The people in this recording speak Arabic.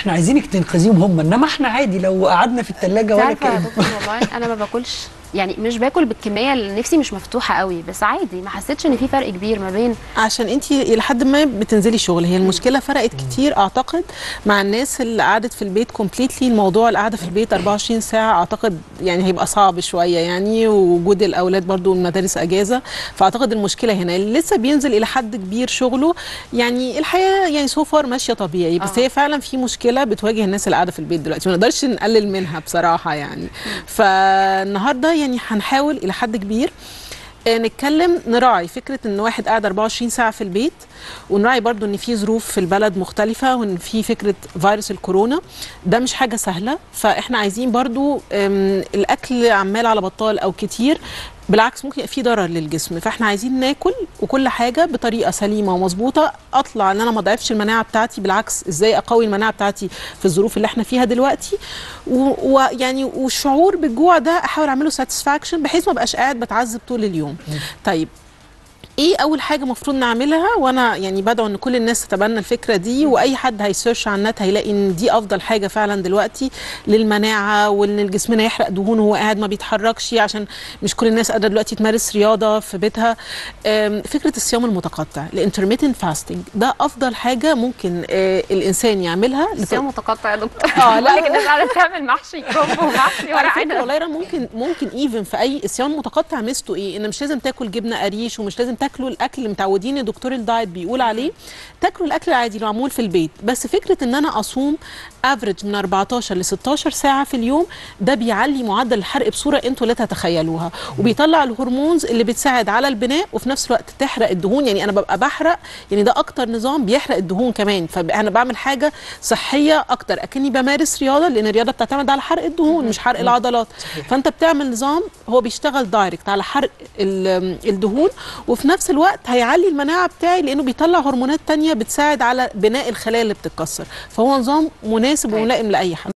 احنا عايزينك تنقذيهم هم، انما احنا عادي لو قعدنا في الثلاجه ولا عارفه يا كأن. دكتور والله انا ما باكلش، يعني مش باكل بالكميه اللي نفسي مش مفتوحه قوي، بس عادي ما حسيتش ان في فرق كبير ما بين. عشان انت الى حد ما بتنزلي شغل، هي المشكله فرقت كتير اعتقد مع الناس اللي قعدت في البيت كومبليتلي. الموضوع القعده في البيت 24 ساعه اعتقد يعني هيبقى صعب شويه يعني، ووجود الاولاد برضو المدارس اجازه، فاعتقد المشكله هنا اللي لسه بينزل الى حد كبير شغله. يعني الحياه يعني سوفر ماشيه طبيعي، بس هي فعلا في مشكله بتواجه الناس اللي قاعده في البيت دلوقتي، ما نقدرش نقلل منها بصراحه يعني. فالنهارده يعني هنحاول الى حد كبير نتكلم، نراعي فكره ان واحد قاعد 24 ساعه في البيت، ونراعي برضو ان في ظروف في البلد مختلفه، وان في فكره فيروس الكورونا ده مش حاجه سهله. فاحنا عايزين برضو الاكل عمال على بطال او كتير بالعكس ممكن يبقى في ضرر للجسم، فاحنا عايزين ناكل وكل حاجه بطريقه سليمه ومظبوطه، اطلع ان انا ما اضعفش المناعه بتاعتي، بالعكس ازاي اقوي المناعه بتاعتي في الظروف اللي احنا فيها دلوقتي. ويعني والشعور بالجوع ده احاول اعمله ساتسفاكشن بحيث ما بقاش قاعد بتعذب طول اليوم. طيب ايه اول حاجه المفروض نعملها؟ وانا يعني بدعو ان كل الناس تتبنى الفكره دي، واي حد هيسيرش على النت هيلاقي ان دي افضل حاجه فعلا دلوقتي للمناعه، وان جسمنا يحرق دهون وهو قاعد ما بيتحركش، عشان مش كل الناس قادره دلوقتي تمارس رياضه في بيتها. فكره الصيام المتقطع الانترميتنت فاستنج ده افضل حاجه ممكن الانسان يعملها. الصيام متقطع يا دكتور؟ لا الناس قاعده تعمل محشي كرنب ومحشي ورق عنب. والله يا ممكن ايفن في اي الصيام المتقطع ميزته ايه؟ ان مش لازم تاكل جبنه قريش، ومش لازم تاكلوا الاكل اللي متعودين دكتور الدايت بيقول عليه، تاكلوا الاكل العادي اللي معمول في البيت. بس فكره ان انا اصوم افريج من 14 ل 16 ساعه في اليوم، ده بيعلي معدل الحرق بصوره انتوا لا تتخيلوها، وبيطلع الهرمونز اللي بتساعد على البناء وفي نفس الوقت تحرق الدهون. يعني انا ببقى بحرق، يعني ده اكتر نظام بيحرق الدهون كمان، فانا بعمل حاجه صحيه اكتر، اكني بمارس رياضه، لان الرياضه بتعتمد على حرق الدهون مش حرق العضلات. فانت بتعمل نظام هو بيشتغل دايركت على حرق الدهون، وفي نفس الوقت هيعلي المناعه بتاعي لانه بيطلع هرمونات تانية بتساعد على بناء الخلايا اللي بتتكسر. فهو نظام مناسب وملائم لاي حد.